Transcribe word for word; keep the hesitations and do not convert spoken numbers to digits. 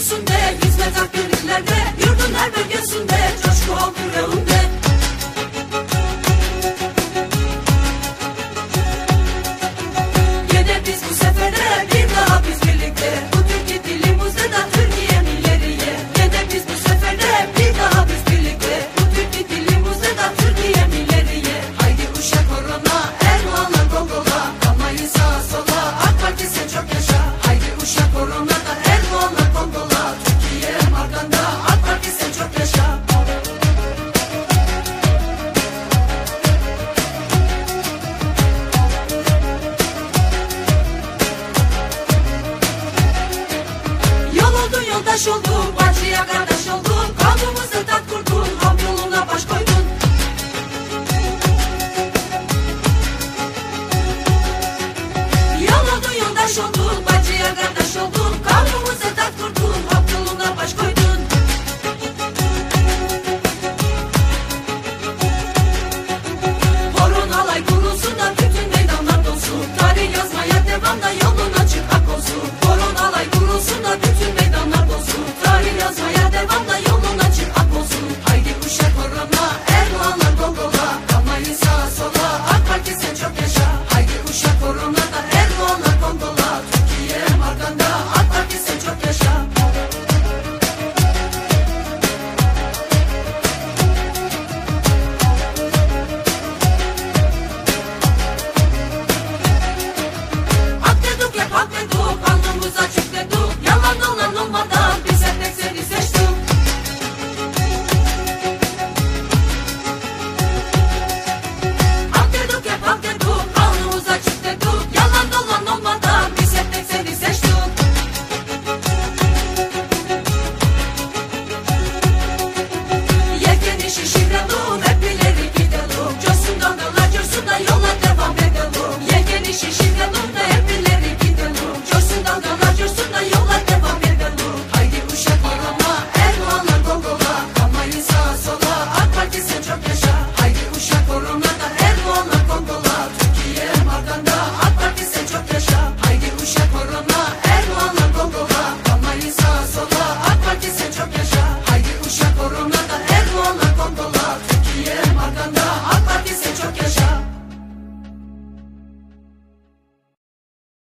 köprüsünde, hizmet akgönüllerde, yurdun her bölgesinde coşku oldu yüreğimde. Gene biz bu sefere, bir daha biz birlikte, bu Türkiye dilimizde de Türkiye'm ileriye. Gene biz bu sefere, bir daha biz birlikte, bu Türkiye dilimizde de Türkiye'm ileriye. Haydi uşak korona, Erdoğan'la Gongola, kalmayın sağa sola, AK Parti sen çok yaşa. Haydi uşak korona da Erdoğan'la Gongola, Türkiye'm arkanda, AK Parti sen çok yaşa. Yol oldun, yoldaş oldun, bacıya kardeş oldun, kavmımızı tat kurdun, halk yoluna baş koydun. Yol oldun, yoldaş oldun, bacıya kardeş oldun, kavmımızı tat kurdun, halk yoluna baş koydun. Horon halay kurulsun da bütün meydanlar dolsun, tarih yazmaya devam da yolun açık hak olsun. Horon halay kurulsun da bütün meydanlar dolsun, tarih yazmaya devam da yolun açık hak olsun. Haydi uşak korona, Erdoğan'la Gongola, kalmayın sağa sola, AK Parti sen çok yaşa. Haydi uşak korona da Erdoğan'la Gongola, Türkiye'm arkanda, AK Parti sen çok yaşa. Hak dedik hep hak dedik, alnımız açık dedik, yalan dolan olmadan biz hep tek seni seçtik. Hak dedik hep hak dedik, alnımız açık dedik, yalan dolan olmadan biz hep tek seni seçtik. Yelkeni şişirelim, hep ileri gidelim, coşsun dalgalar coşsun da yola devam edelim. Yelkeni şişirelim,